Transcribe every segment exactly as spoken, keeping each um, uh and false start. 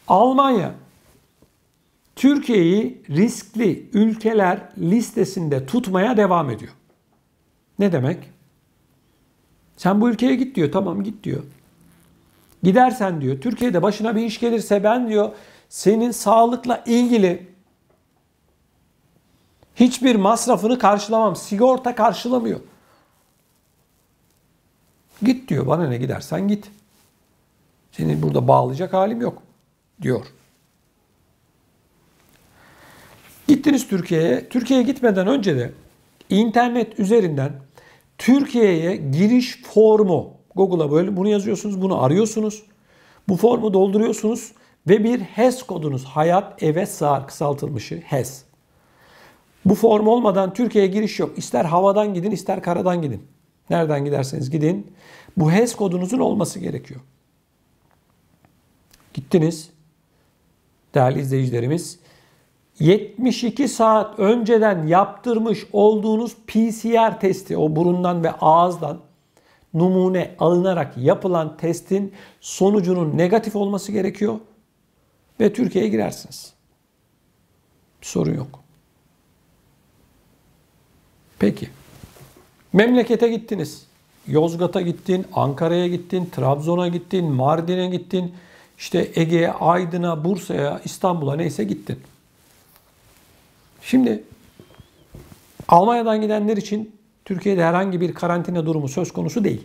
Almanya, Türkiye'yi riskli ülkeler listesinde tutmaya devam ediyor. Ne demek? Sen bu ülkeye git diyor. Tamam git diyor. Gidersen diyor, Türkiye'de başına bir iş gelirse ben diyor, senin sağlıkla ilgili hiçbir masrafını karşılamam. Sigorta karşılamıyor. Git diyor, bana ne, gidersen git. Seni burada bağlayacak halim yok diyor. Gittiniz Türkiye'ye. Türkiye'ye gitmeden önce de internet üzerinden Türkiye'ye giriş formu, Google'a böyle bunu yazıyorsunuz, bunu arıyorsunuz. Bu formu dolduruyorsunuz ve bir H E S kodunuz, hayat eve sığar kısaltılmışı H E S. Bu form olmadan Türkiye'ye giriş yok. İster havadan gidin, ister karadan gidin. Nereden giderseniz gidin. Bu H E S kodunuzun olması gerekiyor. Gittiniz. Değerli izleyicilerimiz, yetmiş iki saat önceden yaptırmış olduğunuz P C R testi, o burundan ve ağızdan numune alınarak yapılan testin sonucunun negatif olması gerekiyor ve Türkiye'ye girersiniz. Bir sorun yok. Peki. Memlekete gittiniz. Yozgat'a gittin, Ankara'ya gittin, Trabzon'a gittin, Mardin'e gittin, işte Ege'ye, Aydın'a, Bursa'ya, İstanbul'a neyse gittin. Şimdi Almanya'dan gidenler için Türkiye'de herhangi bir karantina durumu söz konusu değil.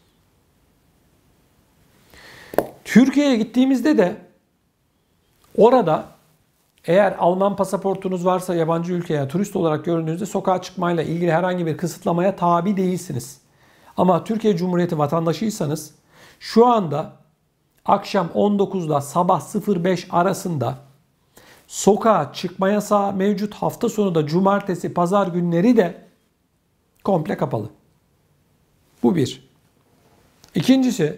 Türkiye'ye gittiğimizde de orada eğer Alman pasaportunuz varsa yabancı ülkeye turist olarak göründüğünüzde sokağa çıkmayla ilgili herhangi bir kısıtlamaya tabi değilsiniz. Ama Türkiye Cumhuriyeti vatandaşıysanız şu anda akşam on dokuzla sabah sıfır beş arasında sokağa çıkma yasağı mevcut. Hafta sonu da cumartesi, pazar günleri de komple kapalı. Bu bir. İkincisi,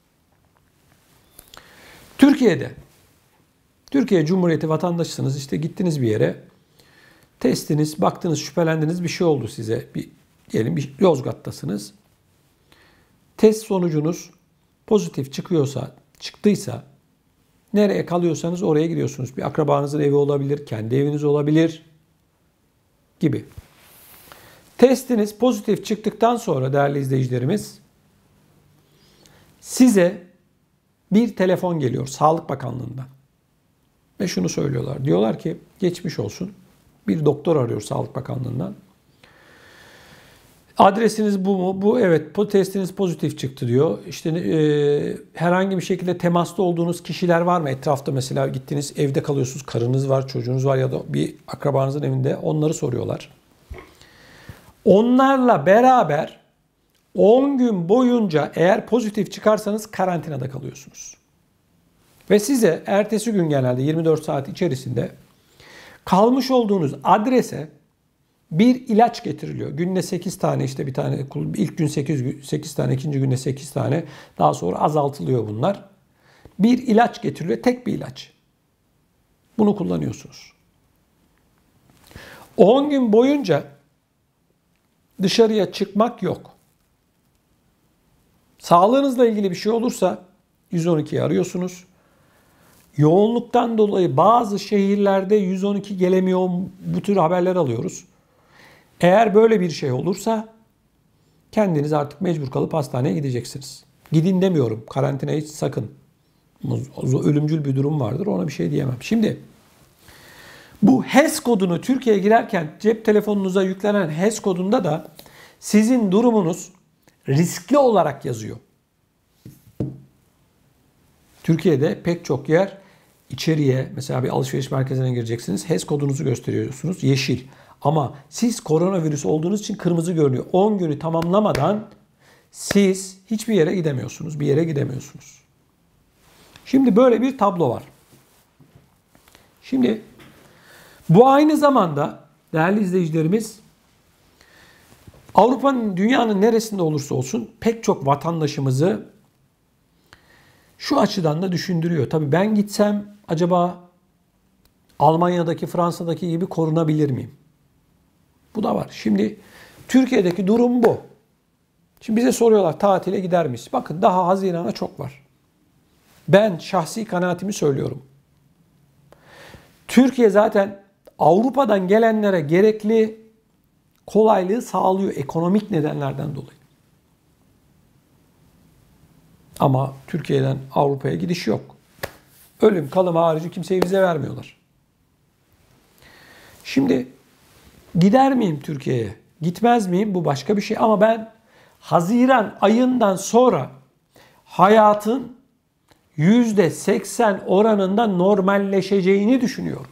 Türkiye'de, Türkiye Cumhuriyeti vatandaşısınız, işte gittiniz bir yere, testiniz, baktınız, şüphelendiniz, bir şey oldu size. Bir, diyelim bir Yozgat'tasınız. Test sonucunuz pozitif çıkıyorsa, çıktıysa, nereye kalıyorsanız oraya gidiyorsunuz. Bir akrabanızın evi olabilir, kendi eviniz olabilir gibi. Testiniz pozitif çıktıktan sonra değerli izleyicilerimiz, size bir telefon geliyor Sağlık Bakanlığı'ndan. Ve şunu söylüyorlar. Diyorlar ki geçmiş olsun. Bir doktor arıyor Sağlık Bakanlığı'ndan. Adresiniz bu mu? Bu, evet. Bu testiniz pozitif çıktı diyor. İşte e, herhangi bir şekilde temasta olduğunuz kişiler var mı? Etrafta mesela gittiniz, evde kalıyorsunuz. Karınız var, çocuğunuz var ya da bir akrabanızın evinde. Onları soruyorlar. Onlarla beraber on gün boyunca eğer pozitif çıkarsanız karantinada kalıyorsunuz. Ve size ertesi gün genelde yirmi dört saat içerisinde kalmış olduğunuz adrese bir ilaç getiriliyor. Günde sekiz tane, işte bir tane, ilk gün sekiz, sekiz tane, ikinci günde sekiz tane, daha sonra azaltılıyor bunlar. Bir ilaç getiriliyor, tek bir ilaç. Bunu kullanıyorsunuz. on gün boyunca dışarıya çıkmak yok. Sağlığınızla ilgili bir şey olursa yüz on ikiyi arıyorsunuz. Yoğunluktan dolayı bazı şehirlerde yüz on iki gelemiyor, bu tür haberler alıyoruz. Eğer böyle bir şey olursa kendiniz artık mecbur kalıp hastaneye gideceksiniz. Gidin demiyorum, karantinaya hiç sakın. Ölümcül bir durum vardır, ona bir şey diyemem. Şimdi bu H E S kodunu Türkiye'ye girerken cep telefonunuza yüklenen H E S kodunda da sizin durumunuz riskli olarak yazıyor. Türkiye'de pek çok yer içeriye, mesela bir alışveriş merkezine gireceksiniz. H E S kodunuzu gösteriyorsunuz. Yeşil. Ama siz koronavirüs olduğunuz için kırmızı görünüyor. on günü tamamlamadan siz hiçbir yere gidemiyorsunuz. Bir yere gidemiyorsunuz. Şimdi böyle bir tablo var. Şimdi bu aynı zamanda değerli izleyicilerimiz, Avrupa'nın, dünyanın neresinde olursa olsun pek çok vatandaşımızı şu açıdan da düşündürüyor. Tabii ben gitsem acaba Almanya'daki, Fransa'daki gibi korunabilir miyim? Bu da var. Şimdi Türkiye'deki durum bu. Şimdi bize soruyorlar, tatile gider miyiz? Bakın daha Haziran'a çok var. Ben şahsi kanaatimi söylüyorum. Türkiye zaten Avrupa'dan gelenlere gerekli kolaylığı sağlıyor ekonomik nedenlerden dolayı. Ama Türkiye'den Avrupa'ya gidiş yok. Ölüm kalım harici kimseye vize vermiyorlar. Şimdi gider miyim Türkiye'ye? Gitmez miyim? Bu başka bir şey. Ama ben Haziran ayından sonra hayatın yüzde seksen oranında normalleşeceğini düşünüyorum.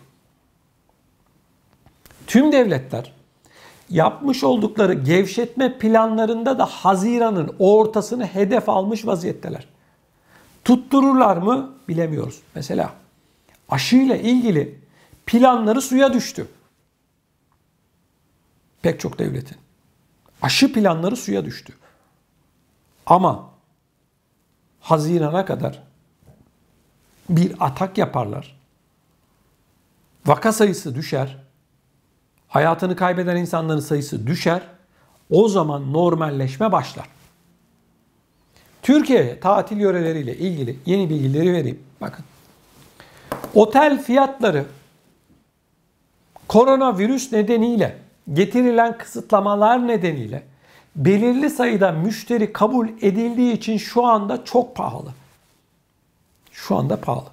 Tüm devletler yapmış oldukları gevşetme planlarında da Haziran'ın ortasını hedef almış vaziyetteler. Tuttururlar mı bilemiyoruz. Mesela aşıyla ilgili planları suya düştü. Pek çok devletin. Aşı planları suya düştü. Ama Haziran'a kadar bir atak yaparlar. Vaka sayısı düşer. Hayatını kaybeden insanların sayısı düşer. O zaman normalleşme başlar. Türkiye'ye tatil yöreleriyle ilgili yeni bilgileri vereyim. Bakın. Otel fiyatları koronavirüs nedeniyle getirilen kısıtlamalar nedeniyle belirli sayıda müşteri kabul edildiği için şu anda çok pahalı. Şu anda pahalı.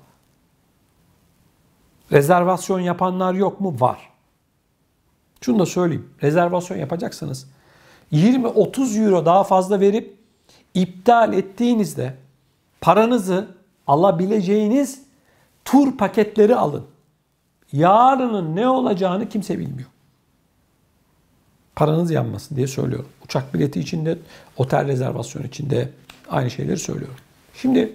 Rezervasyon yapanlar yok mu? Var. Şunu da söyleyeyim. Rezervasyon yapacaksanız yirmi otuz euro daha fazla verip iptal ettiğinizde paranızı alabileceğiniz tur paketleri alın. Yarının ne olacağını kimse bilmiyor. Paranız yanmasın diye söylüyorum. Uçak bileti için de, otel rezervasyonu için de aynı şeyleri söylüyorum. Şimdi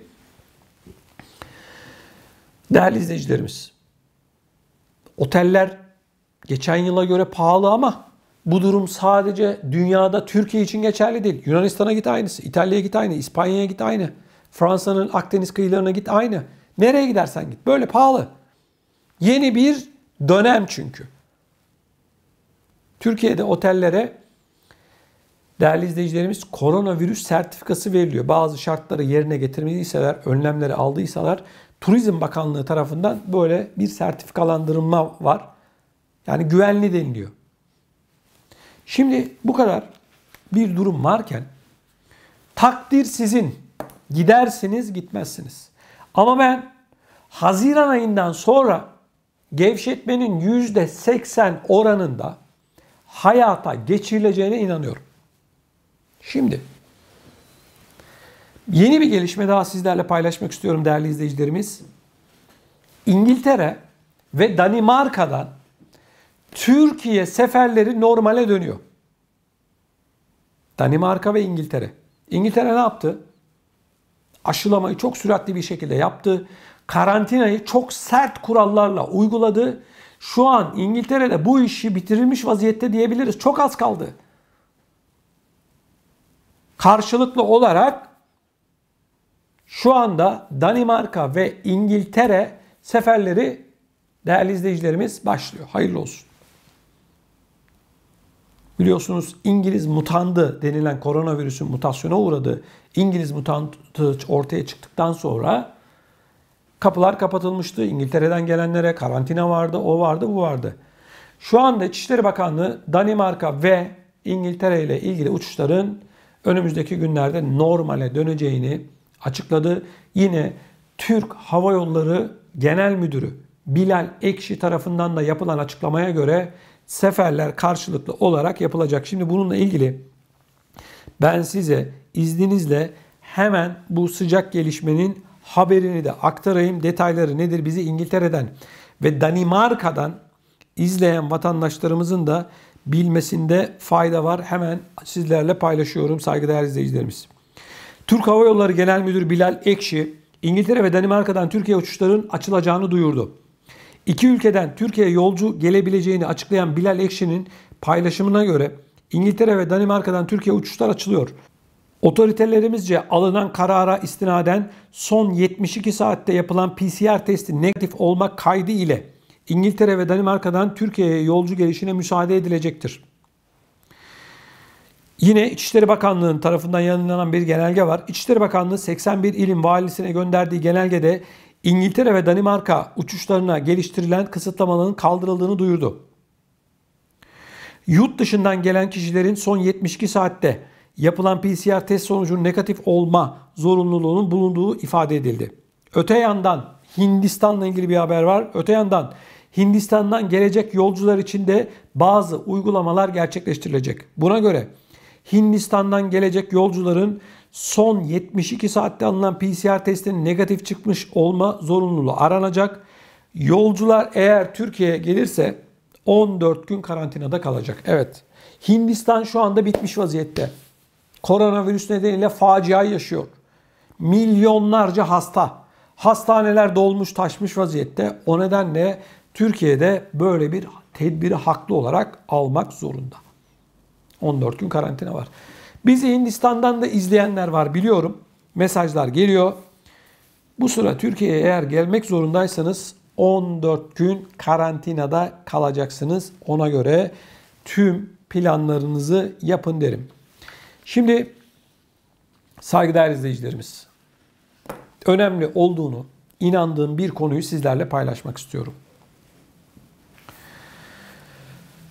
değerli izleyicilerimiz, oteller geçen yıla göre pahalı ama bu durum sadece dünyada Türkiye için geçerli değil. Yunanistan'a git aynısı, İtalya'ya git aynı, İspanya'ya git aynı, Fransa'nın Akdeniz kıyılarına git aynı. Nereye gidersen git. Böyle pahalı. Yeni bir dönem çünkü. Türkiye'de otellere değerli izleyicilerimiz koronavirüs sertifikası veriliyor. Bazı şartları yerine getirmediyseler, önlemleri aldıysalar Turizm Bakanlığı tarafından böyle bir sertifikalandırılma var. Yani güvenli deniliyor. Şimdi bu kadar bir durum varken takdir sizin. Gidersiniz, gitmezsiniz. Ama ben Haziran ayından sonra gevşetmenin yüzde seksen oranında hayata geçirileceğine inanıyorum. Şimdi yeni bir gelişme daha sizlerle paylaşmak istiyorum değerli izleyicilerimiz. İngiltere ve Danimarka'dan Türkiye seferleri normale dönüyor. Danimarka ve İngiltere. İngiltere ne yaptı? Aşılamayı çok süratli bir şekilde yaptı. Karantinayı çok sert kurallarla uyguladı. Şu an İngiltere'de bu işi bitirilmiş vaziyette diyebiliriz. Çok az kaldı. Karşılıklı olarak şu anda Danimarka ve İngiltere seferleri değerli izleyicilerimiz başlıyor. Hayırlı olsun. Biliyorsunuz İngiliz mutandı denilen koronavirüsün mutasyona uğradığı İngiliz mutantı ortaya çıktıktan sonra kapılar kapatılmıştı. İngiltere'den gelenlere karantina vardı, o vardı, bu vardı. Şu anda İçişleri Bakanlığı Danimarka ve İngiltere ile ilgili uçuşların önümüzdeki günlerde normale döneceğini açıkladı. Yine Türk Hava Yolları Genel Müdürü Bilal Ekşi tarafından da yapılan açıklamaya göre seferler karşılıklı olarak yapılacak. Şimdi bununla ilgili ben size izninizle hemen bu sıcak gelişmenin haberini de aktarayım. Detayları nedir? Bizi İngiltere'den ve Danimarka'dan izleyen vatandaşlarımızın da bilmesinde fayda var. Hemen sizlerle paylaşıyorum saygıdeğer izleyicilerimiz. Türk Hava Yolları Genel Müdürü Bilal Ekşi, İngiltere ve Danimarka'dan Türkiye uçuşların açılacağını duyurdu. İki ülkeden Türkiye'ye yolcu gelebileceğini açıklayan Bilal Ekşi'nin paylaşımına göre İngiltere ve Danimarka'dan Türkiye uçuşlar açılıyor. Otoritelerimizce alınan karara istinaden son yetmiş iki saatte yapılan P C R testi negatif olmak kaydı ile İngiltere ve Danimarka'dan Türkiye'ye yolcu gelişine müsaade edilecektir. Yine İçişleri Bakanlığı'nın tarafından yayınlanan bir genelge var. İçişleri Bakanlığı seksen bir ilin valisine gönderdiği genelgede İngiltere ve Danimarka uçuşlarına geliştirilen kısıtlamaların kaldırıldığını duyurdu. Yurt dışından gelen kişilerin son yetmiş iki saatte yapılan P C R test sonucunun negatif olma zorunluluğunun bulunduğu ifade edildi. Öte yandan Hindistan'la ilgili bir haber var. Öte yandan Hindistan'dan gelecek yolcular için de bazı uygulamalar gerçekleştirilecek. Buna göre Hindistan'dan gelecek yolcuların son yetmiş iki saatte alınan P C R testinin negatif çıkmış olma zorunluluğu aranacak. Yolcular eğer Türkiye'ye gelirse on dört gün karantinada kalacak. Evet. Hindistan şu anda bitmiş vaziyette. Koronavirüs nedeniyle facia yaşıyor. Milyonlarca hasta. Hastaneler dolmuş taşmış vaziyette. O nedenle Türkiye'de böyle bir tedbiri haklı olarak almak zorunda. on dört gün karantina var. Bizi Hindistan'dan da izleyenler var biliyorum. Mesajlar geliyor. Bu sıra Türkiye'ye eğer gelmek zorundaysanız on dört gün karantinada kalacaksınız. Ona göre tüm planlarınızı yapın derim. Şimdi saygıdeğer izleyicilerimiz, önemli olduğunu inandığım bir konuyu sizlerle paylaşmak istiyorum.